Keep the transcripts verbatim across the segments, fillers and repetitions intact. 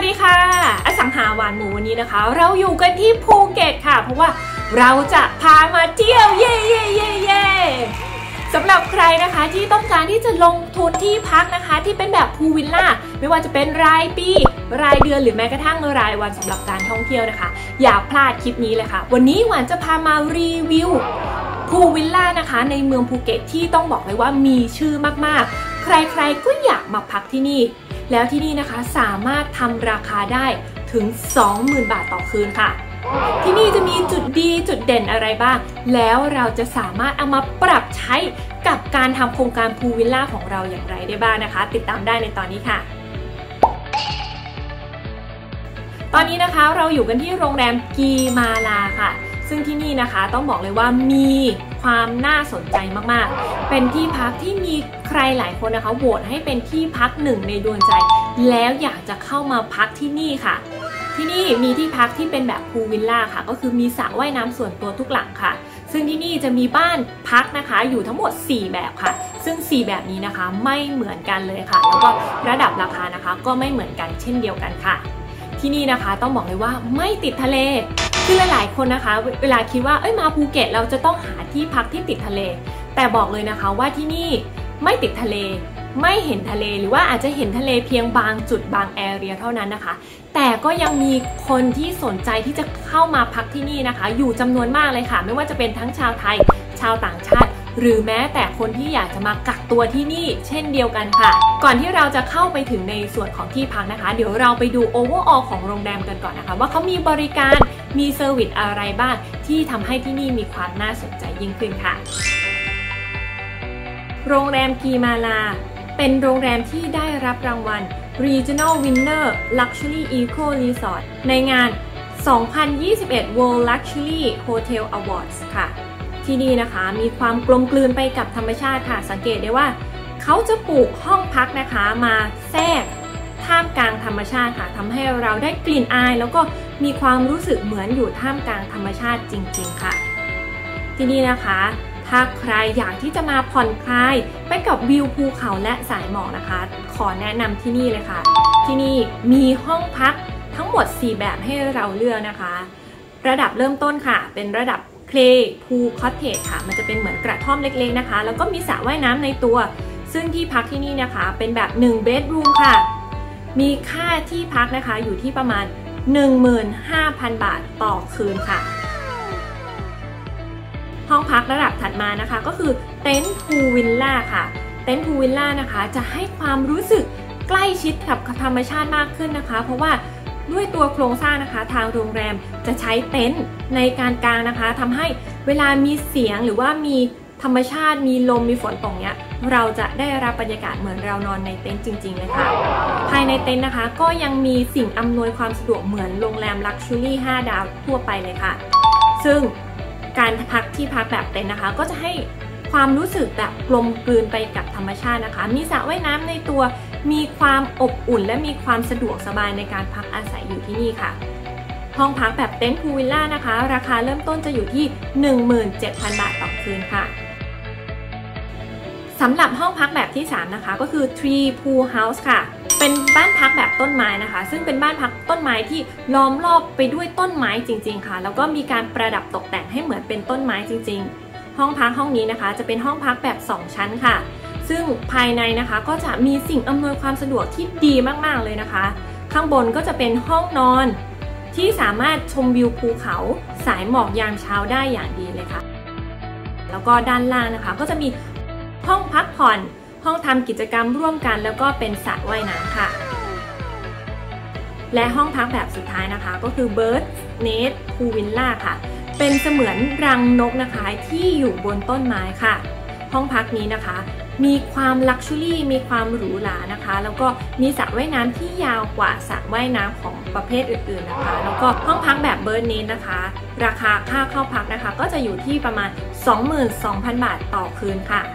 ดีค่ะอสังหาหวานหมูวันนี้นะคะเราอยู่กันที่ภูเก็ตค่ะเพราะว่าเราจะพามาเที่ยวเย่เย่เย่เย่สำหรับใครนะคะที่ต้องการที่จะลงทุนที่พักนะคะที่เป็นแบบพูลวิลล่าไม่ว่าจะเป็นรายปีรายเดือนหรือแม้กระทั่งรายวันสำหรับการท่องเที่ยวนะคะอย่าพลาดคลิปนี้เลยค่ะวันนี้หวานจะพามารีวิวพูลวิลล่านะคะในเมืองภูเก็ตที่ต้องบอกเลยว่ามีชื่อมากๆใครๆก็อยากมาพักที่นี่แล้วที่นี่นะคะสามารถทำราคาได้ถึง สองหมื่น บาทต่อคืนค่ะที่นี่จะมีจุดดีจุดเด่นอะไรบ้างแล้วเราจะสามารถเอามาปรับใช้กับการทำโครงการพูลวิลล่าของเราอย่างไรได้บ้างนะคะติดตามได้ในตอนนี้ค่ะตอนนี้นะคะเราอยู่กันที่โรงแรมกีมาลาค่ะซึ่งที่นี่นะคะต้องบอกเลยว่ามีความน่าสนใจมากๆเป็นที่พักที่มีใครหลายคนนะคะโหวตให้เป็นที่พักหนึ่งในดวงใจแล้วอยากจะเข้ามาพักที่นี่ค่ะที่นี่มีที่พักที่เป็นแบบพูลวิลล่าค่ะก็คือมีสระว่ายน้ำส่วนตัวทุกหลังค่ะซึ่งที่นี่จะมีบ้านพักนะคะอยู่ทั้งหมดสี่แบบค่ะซึ่งสี่แบบนี้นะคะไม่เหมือนกันเลยค่ะแล้วก็ระดับราคานะคะก็ไม่เหมือนกันเช่นเดียวกันค่ะที่นี่นะคะต้องบอกเลยว่าไม่ติดทะเลคือหลายๆคนนะคะเวลาคิดว่าเอ้ยมาภูเก็ตเราจะต้องหาที่พักที่ติดทะเลแต่บอกเลยนะคะว่าที่นี่ไม่ติดทะเลไม่เห็นทะเลหรือว่าอาจจะเห็นทะเลเพียงบางจุดบางแอเรียเท่านั้นนะคะแต่ก็ยังมีคนที่สนใจที่จะเข้ามาพักที่นี่นะคะอยู่จำนวนมากเลยค่ะไม่ว่าจะเป็นทั้งชาวไทยชาวต่างชาติหรือแม้แต่คนที่อยากจะมากักตัวที่นี่เช่นเดียวกันค่ะก่อนที่เราจะเข้าไปถึงในส่วนของที่พักนะคะเดี๋ยวเราไปดูโอเวอร์ออลของโรงแรมกันก่อนนะคะว่าเขามีบริการมีเซอร์วิสอะไรบ้างที่ทำให้ที่นี่มีความน่าสนใจยิ่งขึ้นค่ะโรงแรมกีมาลาเป็นโรงแรมที่ได้รับรางวัล Regional Winner Luxury Eco Resort ในงาน สองพันยี่สิบเอ็ด World Luxury Hotel Awards ค่ะที่นี่นะคะมีความกลมกลืนไปกับธรรมชาติค่ะสังเกตได้ว่าเขาจะปลูกห้องพักนะคะมาแทรกท่ามกลางธรรมชาติค่ะทำให้เราได้กลิ่นอายแล้วก็มีความรู้สึกเหมือนอยู่ท่ามกลางธรรมชาติจริงๆค่ะที่นี่นะคะถ้าใครอยากที่จะมาผ่อนคลายไปกับวิวภูเขาและสายหมอกนะคะขอแนะนำที่นี่เลยค่ะที่นี่มีห้องพักทั้งหมดสี่แบบให้เราเลือกนะคะระดับเริ่มต้นค่ะเป็นระดับเคลย์พูลคอตเทจค่ะมันจะเป็นเหมือนกระท่อมเล็กๆนะคะแล้วก็มีสระว่ายน้ำในตัวซึ่งที่พักที่นี่นะคะเป็นแบบหนึ่งเบดรูมค่ะมีค่าที่พักนะคะอยู่ที่ประมาณ หนึ่งหมื่นห้าพัน บาทต่อคืนค่ะห้องพักระดับถัดมานะคะก็คือเต็นท์พูลวิลล่าค่ะเต็นท์พูลวิลล่านะคะจะให้ความรู้สึกใกล้ชิดกับธรรมชาติมากขึ้นนะคะเพราะว่าด้วยตัวโครงสร้างนะคะทางโรงแรมจะใช้เต็นท์ในการกางนะคะทำให้เวลามีเสียงหรือว่ามีธรรมชาติมีลมมีฝนตกเนี้ยเราจะได้รับบรรยากาศเหมือนเรานอนในเต็นท์จริงๆเลยค่ะภายในเต็นท์นะคะก็ยังมีสิ่งอำนวยความสะดวกเหมือนโรงแรมลักชัวรี่ห้าดาวทั่วไปเลยค่ะซึ่งการพักที่พักแบบเต็นท์นะคะก็จะให้ความรู้สึกแบบกลมกลืนไปกับธรรมชาตินะคะมีสระว่ายน้ำในตัวมีความอบอุ่นและมีความสะดวกสบายในการพักอาศัยอยู่ที่นี่ค่ะห้องพักแบบเต็นท์พูลวิลล่านะคะราคาเริ่มต้นจะอยู่ที่ หนึ่งหมื่นเจ็ดพัน บาทต่อคืนค่ะสำหรับห้องพักแบบที่สามนะคะก็คือ Tree Pool House ค่ะเป็นบ้านพักแบบต้นไม้นะคะซึ่งเป็นบ้านพักต้นไม้ที่ล้อมรอบไปด้วยต้นไม้จริงๆค่ะแล้วก็มีการประดับตกแต่งให้เหมือนเป็นต้นไม้จริงๆห้องพักห้องนี้นะคะจะเป็นห้องพักแบบสองชั้นค่ะซึ่งภายในนะคะก็จะมีสิ่งอำนวยความสะดวกที่ดีมากๆเลยนะคะข้างบนก็จะเป็นห้องนอนที่สามารถชมวิวภูเขาสายหมอกยามเช้าได้อย่างดีเลยค่ะแล้วก็ด้านล่างนะคะก็จะมีห้องพักผ่อนห้องทำกิจกรรมร่วมกันแล้วก็เป็นสระว่ายน้ำค่ะและห้องพักแบบสุดท้ายนะคะก็คือ Bird Nest Pool Villa ค่ะเป็นเสมือนรังนกนะคะที่อยู่บนต้นไม้ค่ะห้องพักนี้นะคะมีความลักชัวรี่มีความหรูหรานะคะแล้วก็มีสระว่ายน้ำที่ยาวกว่าสระว่ายน้ำของประเภทอื่นๆนะคะแล้วก็ห้องพักแบบ Bird Nest นะคะราคาค่าเข้าพักนะคะก็จะอยู่ที่ประมาณ สองหมื่นสองพัน บาทต่อคืนค่ะ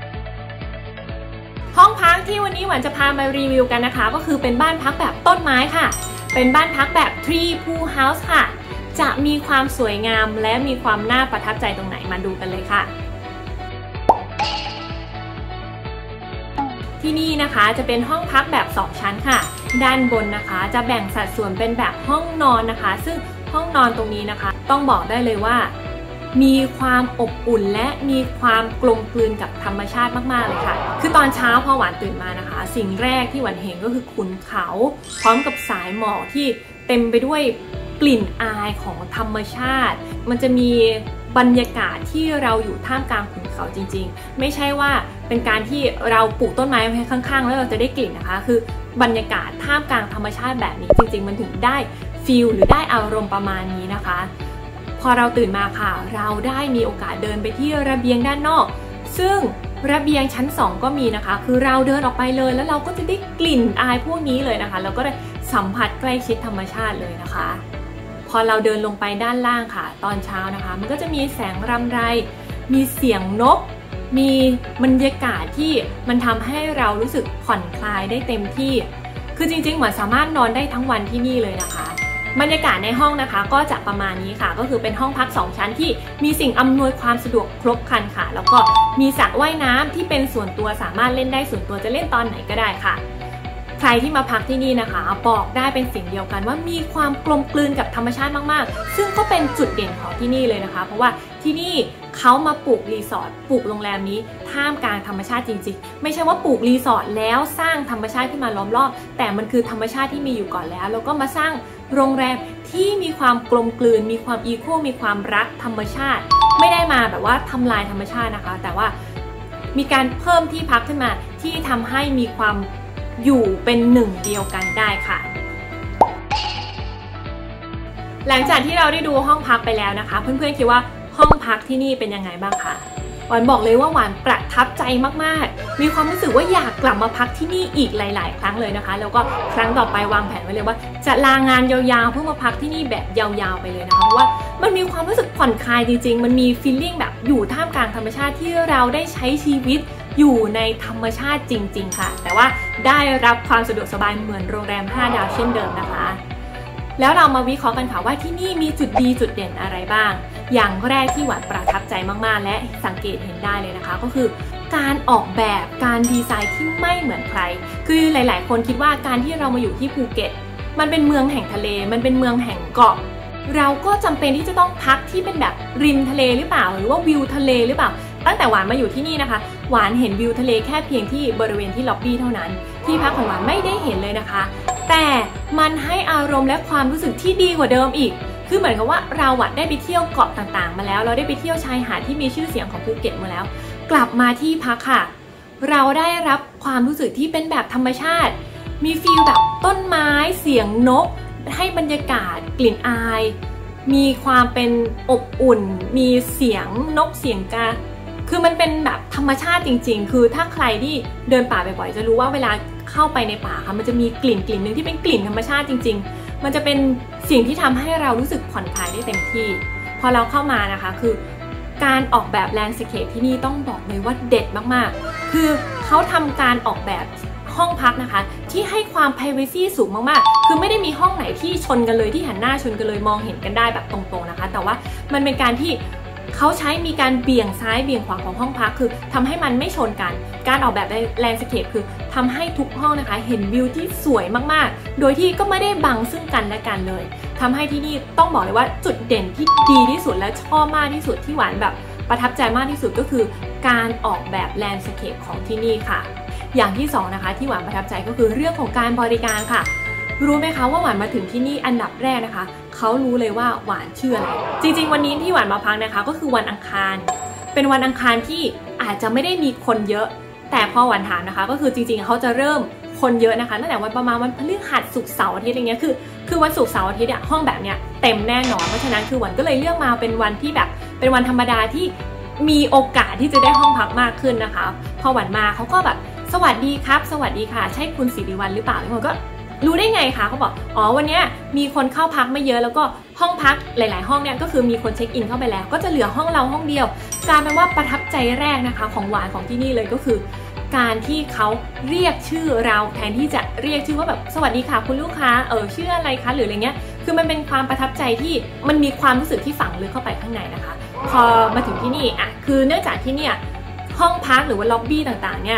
ห้องพักที่วันนี้หวานจะพามารีวิวกันนะคะก็คือเป็นบ้านพักแบบต้นไม้ค่ะเป็นบ้านพักแบบ Tree Pool House ค่ะจะมีความสวยงามและมีความน่าประทับใจตรงไหนมาดูกันเลยค่ะทที่นี่นะคะจะเป็นห้องพักแบบสองชั้นค่ะด้านบนนะคะจะแบ่งสัดส่วนเป็นแบบห้องนอนนะคะซึ่งห้องนอนตรงนี้นะคะต้องบอกได้เลยว่ามีความอบอุ่นและมีความกลมกลืนกับธรรมชาติมากๆเลยค่ะคือตอนเช้าพอหวานตื่นมานะคะสิ่งแรกที่หวานเห็นก็คือขุนเขาพร้อมกับสายหมอกที่เต็มไปด้วยกลิ่นอายของธรรมชาติมันจะมีบรรยากาศที่เราอยู่ท่ามกลางขุนเขาจริงๆไม่ใช่ว่าเป็นการที่เราปลูกต้นไม้ไว้ข้างๆแล้วเราจะได้กลิ่นนะคะคือบรรยากาศท่ามกลางธรรมชาติแบบนี้จริงๆมันถึงได้ฟีลหรือได้อารมณ์ประมาณนี้นะคะพอเราตื่นมาค่ะเราได้มีโอกาสเดินไปที่ระเบียงด้านนอกซึ่งระเบียงชั้นสองก็มีนะคะคือเราเดินออกไปเลยแล้วเราก็จะได้กลิ่นอายพวกนี้เลยนะคะแล้วก็ได้สัมผัสใกล้ชิดธรรมชาติเลยนะคะพอเราเดินลงไปด้านล่างค่ะตอนเช้านะคะมันก็จะมีแสงรำไรมีเสียงนกมีบรรยากาศที่มันทำให้เรารู้สึกผ่อนคลายได้เต็มที่คือจริงๆเหมือนสามารถนอนได้ทั้งวันที่นี่เลยนะคะบรรยากาศในห้องนะคะก็จะประมาณนี้ค่ะก็คือเป็นห้องพักสองชั้นที่มีสิ่งอำนวยความสะดวกครบครันค่ะแล้วก็มีสระว่ายน้ำที่เป็นส่วนตัวสามารถเล่นได้ส่วนตัวจะเล่นตอนไหนก็ได้ค่ะใครที่มาพักที่นี่นะคะบอกได้เป็นสิ่งเดียวกันว่ามีความกลมกลืนกับธรรมชาติมากๆซึ่งก็เป็นจุดเด่นของที่นี่เลยนะคะเพราะว่าที่นี่เขามาปลูกรีสอร์ทปลูกโรงแรมนี้ท่ามกลางธรรมชาติจริงๆไม่ใช่ว่าปลูกรีสอร์ทแล้วสร้างธรรมชาติขึ้นมาล้อมรอบแต่มันคือธรรมชาติที่มีอยู่ก่อนแล้วแล้วก็มาสร้างโรงแรมที่มีความกลมกลืนมีความอีโคมีความรักธรรมชาติไม่ได้มาแบบว่าทำลายธรรมชาตินะคะแต่ว่ามีการเพิ่มที่พักขึ้นมาที่ทำให้มีความอยู่เป็นหนึ่งเดียวกันได้ค่ะหลังจากที่เราได้ดูห้องพักไปแล้วนะคะเพื่อนๆคิดว่าห้องพักที่นี่เป็นยังไงบ้างคะหวานบอกเลยว่าหวานประทับใจมากๆมีความรู้สึกว่าอยากกลับมาพักที่นี่อีกหลายๆครั้งเลยนะคะแล้วก็ครั้งต่อไปวางแผนไว้เลยว่าจะลางานยาวๆเพื่อมาพักที่นี่แบบยาวๆไปเลยนะคะเพราะว่ามันมีความรู้สึกผ่อนคลายจริงๆมันมีฟีลลิ่งแบบอยู่ท่ามกลางธรรมชาติที่เราได้ใช้ชีวิตอยู่ในธรรมชาติจริงๆค่ะแต่ว่าได้รับความสะดวกสบายเหมือนโรงแรมห้าดาวเช่นเดิมนะคะแล้วเรามาวิเคราะห์กันค่ะว่าที่นี่มีจุดดีจุดเด่นอะไรบ้างอย่างแรกที่หวานประทับใจมากๆและสังเกตเห็นได้เลยนะคะก็คือการออกแบบการดีไซน์ที่ไม่เหมือนใครคือหลายๆคนคิดว่าการที่เรามาอยู่ที่ภูเก็ตมันเป็นเมืองแห่งทะเลมันเป็นเมืองแห่งเกาะเราก็จำเป็นที่จะต้องพักที่เป็นแบบริมทะเลหรือเปล่าหรือว่าวิวทะเลหรือเปล่าตั้งแต่หวานมาอยู่ที่นี่นะคะหวานเห็นวิวทะเลแค่เพียงที่บริเวณที่ล็อบบี้เท่านั้นที่พักของหวานไม่ได้เห็นเลยนะคะแต่มันให้อารมณ์และความรู้สึกที่ดีกว่าเดิมอีกคือเหมือนกับว่าเราได้ไปเที่ยวเกาะต่างๆมาแล้วเราได้ไปเที่ยวชายหาดที่มีชื่อเสียงของภูเก็ตมาแล้วกลับมาที่พักค่ะเราได้รับความรู้สึกที่เป็นแบบธรรมชาติมีฟีลแบบต้นไม้เสียงนกให้บรรยากาศกลิ่นอายมีความเป็นอบอุ่นมีเสียงนกเสียงกาคือมันเป็นแบบธรรมชาติจริงๆคือถ้าใครที่เดินป่าบ่อยๆจะรู้ว่าเวลาเข้าไปในป่าค่ะมันจะมีกลิ่นกลิ่นนึงที่เป็นกลิ่นธรรมชาติจริงๆมันจะเป็นสิ่งที่ทำให้เรารู้สึกผ่อนคลายได้เต็มที่พอเราเข้ามานะคะคือการออกแบบแลนด์สเคปที่นี่ต้องบอกเลยว่าเด็ดมากๆคือเขาทำการออกแบบห้องพักนะคะที่ให้ความ privacy สูงมากๆคือไม่ได้มีห้องไหนที่ชนกันเลยที่หันหน้าชนกันเลยมองเห็นกันได้แบบตรงๆนะคะแต่ว่ามันเป็นการที่เขาใช้มีการเบี่ยงซ้ายเบี่ยงขวาของห้องพักคือทำให้มันไม่ชนกันการออกแบบแลนด์สเคปคือทำให้ทุกห้องนะคะเห็นวิวที่สวยมากๆโดยที่ก็ไม่ได้บังซึ่งกันและกันเลยทำให้ที่นี่ต้องบอกเลยว่าจุดเด่นที่ดีที่สุดและชอบมากที่สุดที่หวานแบบประทับใจมากที่สุดก็คือการออกแบบแลนด์สเคปของที่นี่ค่ะอย่างที่สองนะคะที่หวานประทับใจก็คือเรื่องของการบริการค่ะรู้ไหมคะว่าหวานมาถึงที่นี่อันดับแรกนะคะเขารู้เลยว่าหวานชื่ออะไรจริงๆวันนี้ที่หวานมาพักนะคะก็คือวันอังคารเป็นวันอังคารที่อาจจะไม่ได้มีคนเยอะแต่พอหวานถามนะคะก็คือจริงๆเขาจะเริ่มคนเยอะนะคะตั้งแต่วันประมาณวันพฤหัสศุกร์เสาร์อาทิตย์อะไรเงี้ยคือคือวันศุกร์เสาร์อาทิตย์อะห้องแบบเนี้ยเต็มแน่นอนเพราะฉะนั้นคือหวานก็เลยเลือกมาเป็นวันที่แบบเป็นวันธรรมดาที่มีโอกาสที่จะได้ห้องพักมากขึ้นนะคะพอหวานมาเขาก็แบบสวัสดีครับสวัสดีค่ะใช่คุณศิริวัลย์หรือเปล่าทุกคนก็รู้ได้ไงคะเขาบอกอ๋อวันนี้มีคนเข้าพักไม่เยอะแล้วก็ห้องพักหลายๆห้องเนี่ยก็คือมีคนเช็คอินเข้าไปแล้วก็จะเหลือห้องเราห้องเดียวกลายเป็นว่าประทับใจแรกนะคะของหวานของที่นี่เลยก็คือการที่เขาเรียกชื่อเราแทนที่จะเรียกชื่อว่าแบบสวัสดีค่ะคุณลูกค้าเออชื่ออะไรคะหรืออะไรเงี้ยคือมันเป็นความประทับใจที่มันมีความรู้สึกที่ฝังลึกเข้าไปข้างในนะคะพอมาถึงที่นี่อ่ะคือเนื่องจากที่เนี่ยห้องพักหรือว่าล็อบบี้ต่างๆเนี่ย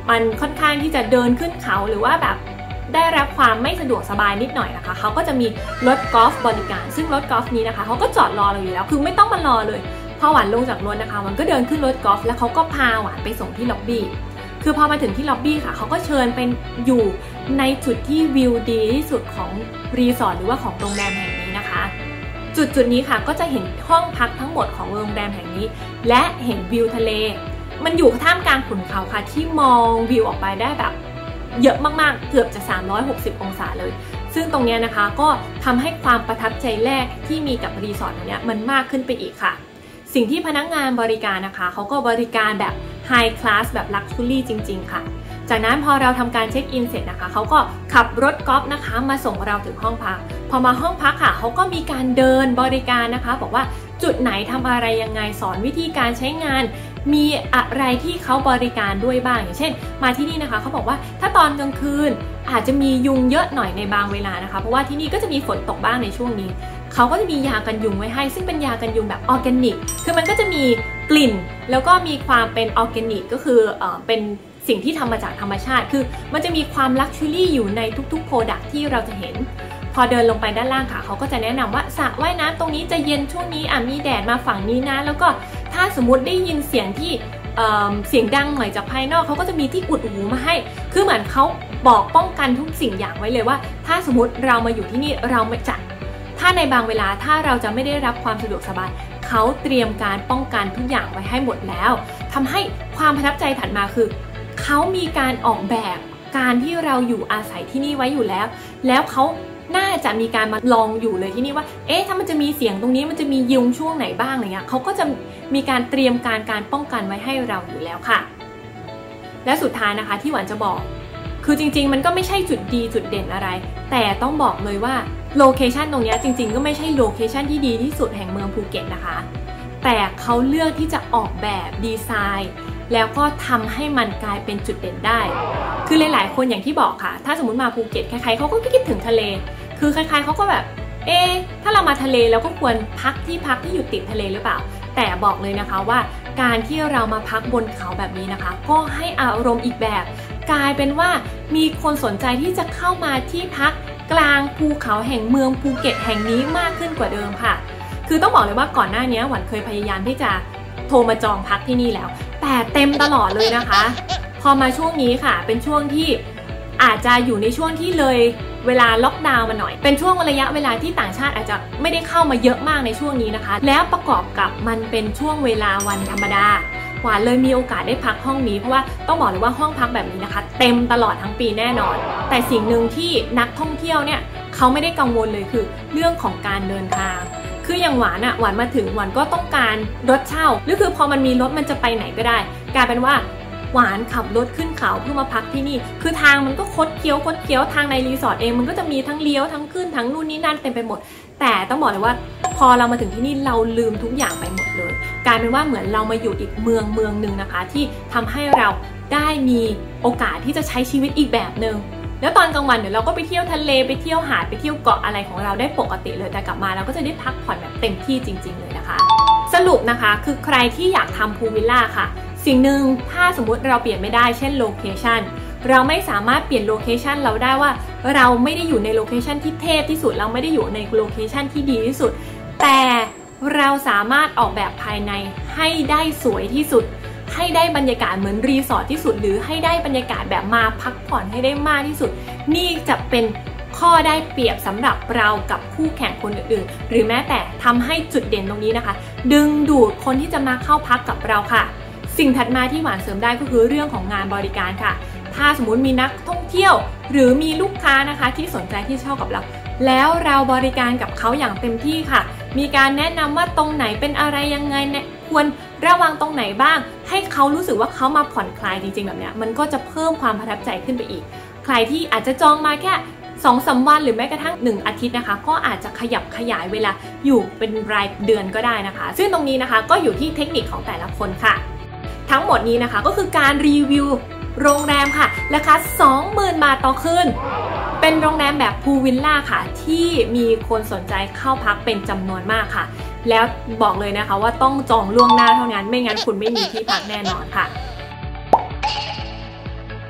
มันค่อนข้างที่จะเดินขึ้นเขาหรือว่าแบบได้รับความไม่สะดวกสบายนิดหน่อยนะคะเขาก็จะมีรถกอล์ฟบริการซึ่งรถกอล์ฟนี้นะคะเขาก็จอดรอเราอยู่แล้วคือไม่ต้องมารอเลยพอหวานลงจากรถนะคะมันก็เดินขึ้นรถกอล์ฟแล้วเขาก็พาหวานไปส่งที่ล็อบบี้คือพอมาถึงที่ล็อบบี้ค่ะเขาก็เชิญเป็นอยู่ในจุดที่วิวดีที่สุดของรีสอร์ทหรือว่าของโรงแรมแห่งนี้นะคะจุดจุดนี้ค่ะก็จะเห็นห้องพักทั้งหมดของโรงแรมแห่งนี้และเห็นวิวทะเลมันอยู่ท่ามกลางขุนเขาค่ะที่มองวิวออกไปได้แบบเยอะมากๆเกือบจะสามร้อยหกสิบองศาเลยซึ่งตรงนี้นะคะก็ทำให้ความประทับใจแรกที่มีกับรีสอร์ทนี้มันมากขึ้นไปอีกค่ะสิ่งที่พนักงานบริการนะคะเขาก็บริการแบบไฮคลาสแบบลักชัวรี่จริงๆค่ะจากนั้นพอเราทำการเช็คอินเสร็จนะคะเขาก็ขับรถกอล์ฟนะคะมาส่งเราถึงห้องพักพอมาห้องพักค่ะเขาก็มีการเดินบริการนะคะบอกว่าจุดไหนทำอะไรยังไงสอนวิธีการใช้งานมีอะไรที่เขาบริการด้วยบ้างอย่างเช่นมาที่นี่นะคะเขาบอกว่าถ้าตอนกลางคืนอาจจะมียุงเยอะหน่อยในบางเวลานะคะเพราะว่าที่นี่ก็จะมีฝนตกบ้างในช่วงนี้เขาก็จะมียากันยุงไว้ให้ซึ่งเป็นยากันยุงแบบออร์แกนิกคือมันก็จะมีกลิ่นแล้วก็มีความเป็นออร์แกนิกก็คือเอ่อเป็นสิ่งที่ทำมาจากธรรมชาติคือมันจะมีความลักชัวรี่อยู่ในทุกๆโปรดักที่เราจะเห็นพอเดินลงไปด้านล่างค่ะเขาก็จะแนะนำว่าสระว่ายน้ำตรงนี้จะเย็นช่วงนี้อ่ะมีแดดมาฝั่งนี้นะแล้วก็ถ้าสมมุติได้ยินเสียงที่เอ่อเสียงดังหน่อยจากภายนอกเขาก็จะมีที่อุดหูมาให้คือเหมือนเขาบอกป้องกันทุกสิ่งอย่างไว้เลยว่าถ้าสมมติเรามาอยู่ที่นี่เราจะถ้าในบางเวลาถ้าเราจะไม่ได้รับความสะดวกสบายเขาเตรียมการป้องกันทุกอย่างไว้ให้หมดแล้วทำให้ความประทับใจถัดมาคือเขามีการออกแบบการที่เราอยู่อาศัยที่นี่ไว้อยู่แล้วแล้วเขาน่าจะมีการมาลองอยู่เลยที่นี่ว่าเอ๊ะถ้ามันจะมีเสียงตรงนี้มันจะมียุงช่วงไหนบ้างอะไรเงี้ยเขาก็จะมีการเตรียมการการป้องกันไว้ให้เราอยู่แล้วค่ะและสุดท้ายนะคะที่หวานจะบอกคือจริงๆมันก็ไม่ใช่จุดดีจุดเด่นอะไรแต่ต้องบอกเลยว่าโลเคชันตรงนี้จริงๆก็ไม่ใช่โลเคชันที่ดีที่สุดแห่งเมืองภูเก็ตนะคะแต่เขาเลือกที่จะออกแบบดีไซน์แล้วก็ทำให้มันกลายเป็นจุดเด่นได้คือหลายๆคนอย่างที่บอกค่ะถ้าสมมติมาภูเก็ตใครๆเขาก็คิดถึงทะเลคือใครๆเขาก็แบบเอ๊ะถ้าเรามาทะเลเราก็ควรพักที่พักที่อยู่ติดทะเลหรือเปล่าแต่บอกเลยนะคะว่าการที่เรามาพักบนเขาแบบนี้นะคะก็ให้อารมณ์อีกแบบกลายเป็นว่ามีคนสนใจที่จะเข้ามาที่พักกลางภูเขาแห่งเมืองภูเก็ตแห่งนี้มากขึ้นกว่าเดิมค่ะคือต้องบอกเลยว่าก่อนหน้านี้หวันเคยพยายามที่จะโทรมาจองพักที่นี่แล้วแต่เต็มตลอดเลยนะคะพอมาช่วงนี้ค่ะเป็นช่วงที่อาจจะอยู่ในช่วงที่เลยเวลาล็อกดาวน์มาหน่อยเป็นช่วงระยะเวลาที่ต่างชาติอาจจะไม่ได้เข้ามาเยอะมากในช่วงนี้นะคะแล้วประกอบกับมันเป็นช่วงเวลาวันธรรมดาหวานเลยมีโอกาสได้พักห้องนี้เพราะว่าต้องบอกเลยว่าห้องพักแบบนี้นะคะเต็มตลอดทั้งปีแน่นอนแต่สิ่งหนึ่งที่นักท่องเที่ยวเนี่ยเขาไม่ได้กังวลเลยคือเรื่องของการเดินทางคืออย่างหวานอะหวานมาถึงหวานก็ต้องการรถเช่าหรือคือพอมันมีรถมันจะไปไหนก็ได้กลายเป็นว่าหวานขับรถขึ้นเขาเพื่อมาพักที่นี่คือทางมันก็คดเคี้ยวคดเคี้ยวทางในรีสอร์ทเองมันก็จะมีทั้งเลี้ยวทั้งขึ้นทั้งนู่นนี่นั่นเต็มไปหมดแต่ต้องบอกเลยว่าพอเรามาถึงที่นี่เราลืมทุกอย่างไปหมดเลยกลายเป็นว่าเหมือนเรามาอยู่อีกเมืองเมืองหนึ่งนะคะที่ทำให้เราได้มีโอกาสที่จะใช้ชีวิตอีกแบบหนึ่งแล้วตอนกลางวันเดี๋ยวเราก็ไปเที่ยวทะเลไปเที่ยวหาดไปเที่ยวเกาะอะไรของเราได้ปกติเลยแต่กลับมาเราก็จะได้พักผ่อนแบบเต็มที่จริงๆเลยนะคะสรุปนะคะคือใครที่อยากทำพูลวิลล่าค่ะสิ่งหนึ่งถ้าสมมุติเราเปลี่ยนไม่ได้เช่นโลเคชันเราไม่สามารถเปลี่ยนโลเคชันเราได้ว่าเราไม่ได้อยู่ในโลเคชันที่เทพที่สุดเราไม่ได้อยู่ในโลเคชันที่ดีที่สุดแต่เราสามารถออกแบบภายในให้ได้สวยที่สุดให้ได้บรรยากาศเหมือนรีสอร์ทที่สุดหรือให้ได้บรรยากาศแบบมาพักผ่อนให้ได้มากที่สุดนี่จะเป็นข้อได้เปรียบสำหรับเรากับคู่แข่งคนอื่นๆหรือแม้แต่ทำให้จุดเด่นตรงนี้นะคะดึงดูดคนที่จะมาเข้าพักกับเราค่ะสิ่งถัดมาที่หวานเสริมได้ก็คือเรื่องของงานบริการค่ะถ้าสมมุติมีนักท่องเที่ยวหรือมีลูกค้านะคะที่สนใจที่เช่ากับเราแล้วเราบริการกับเขาอย่างเต็มที่ค่ะมีการแนะนำว่าตรงไหนเป็นอะไรยังไงเนี่ยควรระวังตรงไหนบ้างให้เขารู้สึกว่าเขามาผ่อนคลายจริงๆแบบนี้มันก็จะเพิ่มความประทับใจขึ้นไปอีกใครที่อาจจะจองมาแค่สองสามวันหรือแม้กระทั่งหนึ่งอาทิตย์นะคะก็อาจจะขยับขยายเวลาอยู่เป็นรายเดือนก็ได้นะคะซึ่งตรงนี้นะคะก็อยู่ที่เทคนิคของแต่ละคนค่ะทั้งหมดนี้นะคะก็คือการรีวิวโรงแรมค่ะราคา สองหมื่น บาทต่อคืนเป็นโรงแรมแบบพูลวิลล่าค่ะที่มีคนสนใจเข้าพักเป็นจำนวนมากค่ะแล้วบอกเลยนะคะว่าต้องจองล่วงหน้าเท่านั้นไม่งั้นคุณไม่มีที่พักแน่นอนค่ะ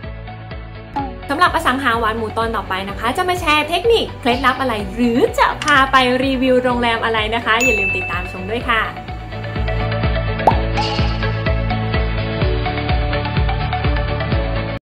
สำหรับอสังหาหวานหมูตอนต่อไปนะคะจะมาแชร์เทคนิคเคล็ดลับอะไรหรือจะพาไปรีวิวโรงแรมอะไรนะคะอย่าลืมติดตามชมด้วยค่ะ